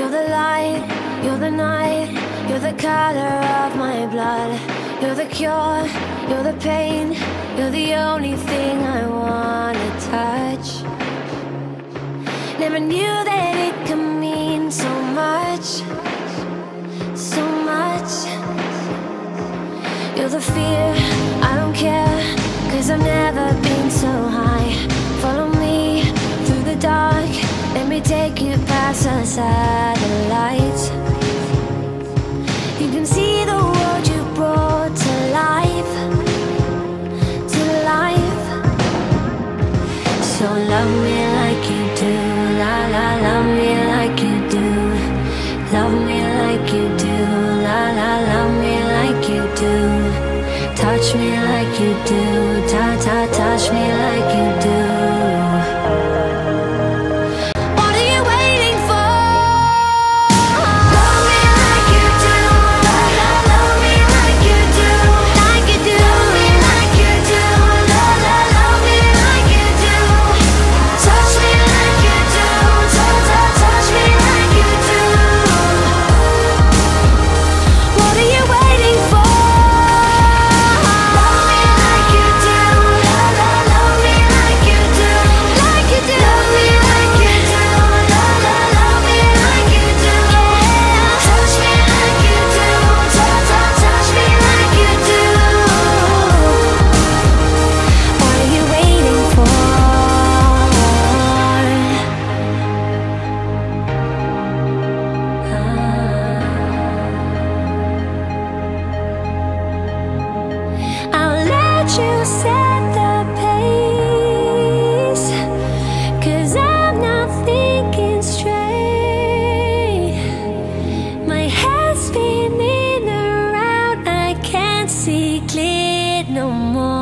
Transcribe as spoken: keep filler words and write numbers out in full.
You're the light, you're the night, you're the color of my blood. You're the cure, you're the pain, you're the only thing I wanna touch. Never knew that it could mean so much, so much. You're the fear, I don't care, cause I've never been so high. Follow me through the dark, let me take you past the satellites. You can see the world you brought to life, to life. So love me like you do, la la, love me like you do. Love me like you do, la la, love me like you do. Touch me like you do, ta ta, touch me like you do. What are you waiting for? Love me like you do, la la, love me like you do, like you do. Love me like you do, la la, love me like you do. Touch me like you do, ta ta, touch me like you do. What are you waiting for? You set the pace, cause I'm not thinking straight. My head's spinning around, I can't see clear no more.